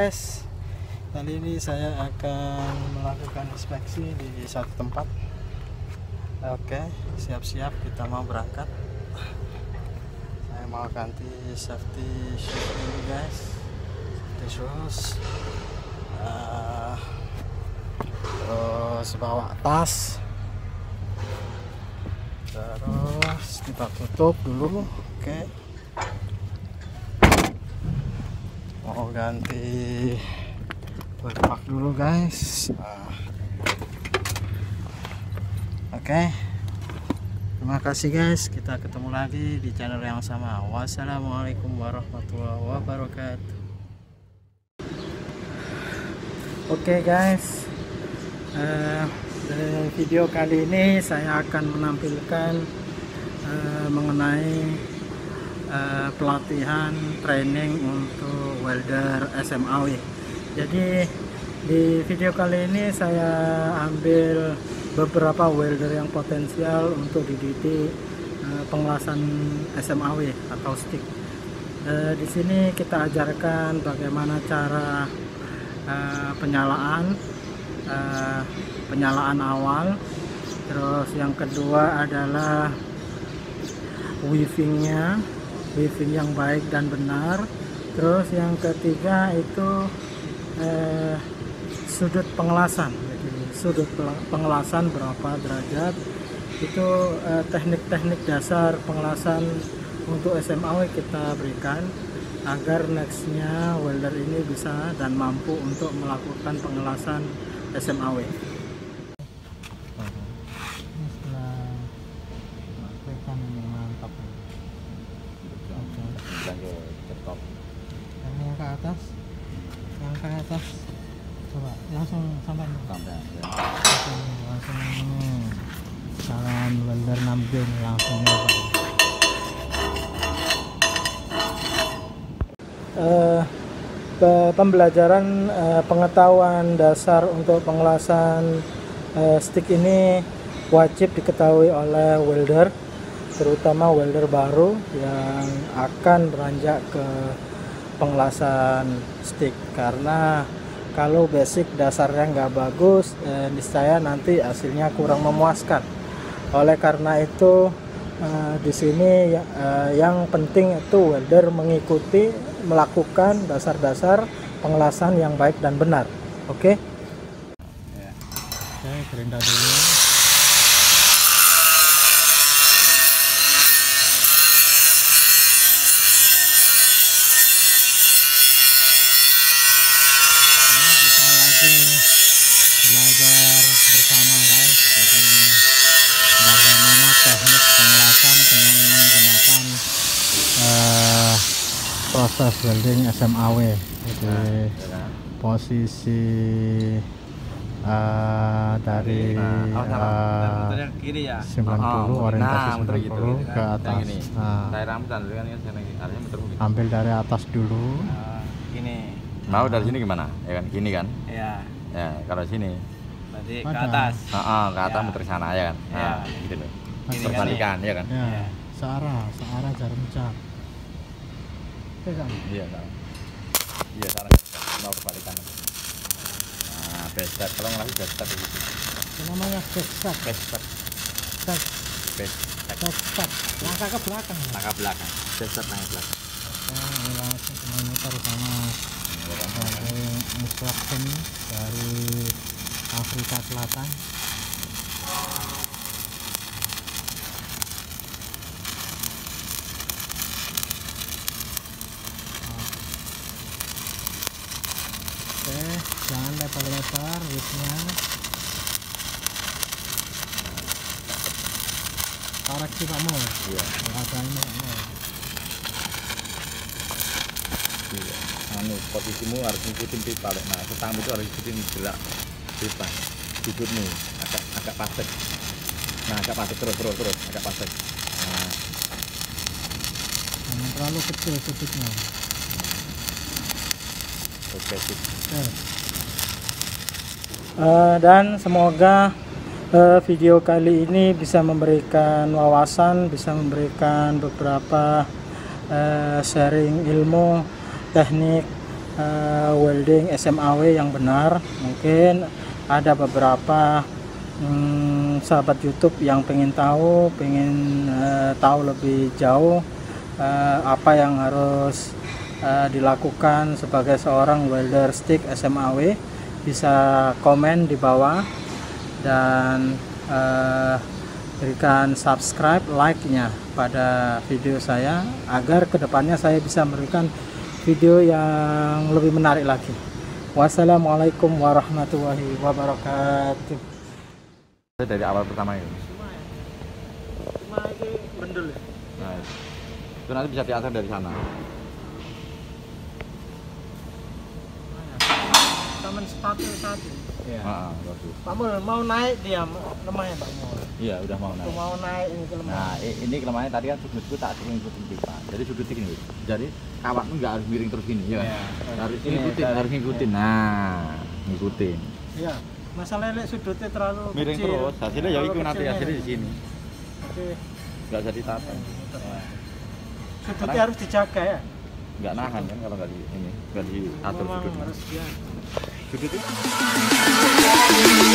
guys, kali ini saya akan melakukan inspeksi di satu tempat. Oke, siap-siap kita mau berangkat. Saya mau ganti safety shoes ini guys, safety shoes. Terus bawa tas, terus kita tutup dulu. Oke, mau ganti backpack dulu guys. Oke, terima kasih guys, kita ketemu lagi di channel yang sama. Wassalamualaikum warahmatullahi wabarakatuh. Oke guys, di video kali ini saya akan menampilkan mengenai pelatihan training untuk welder SMAW. Jadi di video kali ini saya ambil beberapa welder yang potensial untuk dididik pengelasan SMAW atau stick. Di sini kita ajarkan bagaimana cara penyalaan awal, terus yang kedua adalah weaving yang baik dan benar, terus yang ketiga itu sudut pengelasan. Jadi sudut pengelasan berapa derajat, itu teknik-teknik dasar pengelasan untuk SMAW kita berikan agar nextnya welder ini bisa dan mampu untuk melakukan pengelasan SMAW. Yang ke atas coba langsung sampai langsung jalan welder 6B langsung nyoba. Pembelajaran pengetahuan dasar untuk pengelasan stick ini wajib diketahui oleh welder, terutama welder baru yang akan beranjak ke pengelasan stick, karena kalau basic dasarnya nggak bagus, niscaya nanti hasilnya kurang memuaskan. Oleh karena itu di sini yang penting itu welder mengikuti melakukan dasar-dasar pengelasan yang baik dan benar. Oke, gerinda dulu. Belajar bersama guys, jadi bagaimana teknik pengelasan dengan menggunakan proses welding SMAW. Jadi posisi dari 90 orientasi 90 ke atas. Ambil dari atas dulu. Gini. Mau dari sini gimana? Ya kan gini kan? Ya. Ya, kalau sini Berarti ke atas. ke atas muter sana ya kan? Nah, gitu loh. Berbalikan ya kan? Ya, searah jarum jam. Iya, searah mau berbalikan. Nah, best kalau ngelatih best gitu. Itu namanya best langkah ke belakang. Best langkah belakang. Ini langsung memutar sama instruction dari Afrika Selatan. Oke, jangan lebar-lebar widthnya. Koreksi Pak Mo. Iya. Ada ini Pak Mo. Iya. Posisimu harus ngikutin pipa. Nah, setang itu harus ngikutin gerak pipa. Sudutmu agak pasek. Nah, agak pasek terus agak pasek. Nah, jangan terlalu kecil sudutnya. oke sip. Dan semoga video kali ini bisa memberikan wawasan, bisa memberikan beberapa sharing ilmu, teknik welding SMAW yang benar. Mungkin ada beberapa sahabat YouTube yang pengen tahu lebih jauh apa yang harus dilakukan sebagai seorang welder stick SMAW, bisa komen di bawah dan berikan subscribe, like-nya pada video saya agar kedepannya saya bisa memberikan video yang lebih menarik lagi. Wassalamualaikum warahmatullahi wabarakatuh. Dari awal pertama itu. Cuma ini bendel. Nah, itu nanti bisa diatur dari sana. Taman sepatu satu. Iya. Bagus. Pak Mul mau naik dia lemahnya Pak Mul. Iya, udah mau naik. Mau naik ini ke lemah. Nah, ini kelemahannya tadi kan sudutku tak ngikutin pipa. Jadi sudut ini. Jadi kawatmu nggak harus miring terus gini, ya. Harus ngikutin. Nah, ngikutin. Iya. Masalahnya sudutnya terlalu Miring kecil. terus. Hasilnya ya itu nanti hasilnya di sini. Oke. Nggak bisa ditata. Sudutnya harus dijaga ya. Nggak nahan kan kalau nggak di ini, nggak diatur Memang sudutnya. harus dia. Sudut itu